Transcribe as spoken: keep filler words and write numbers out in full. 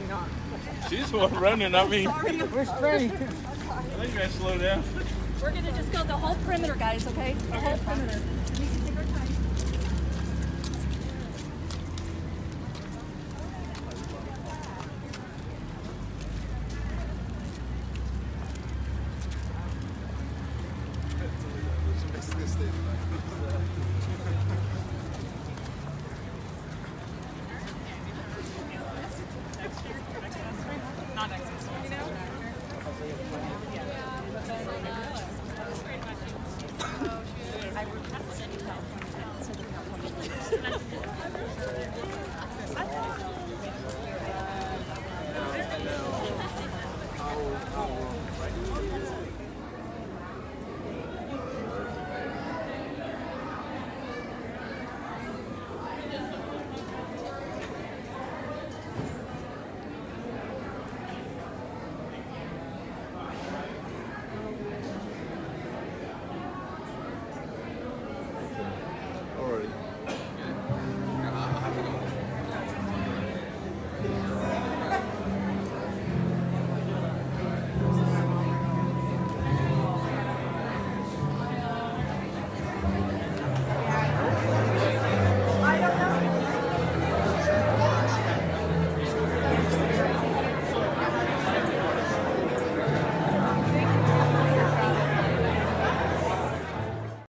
running on. She's the one running, I mean. Sorry. We're straight. I think you gotta slow down. We're gonna just go the whole perimeter, guys, okay? The whole perimeter.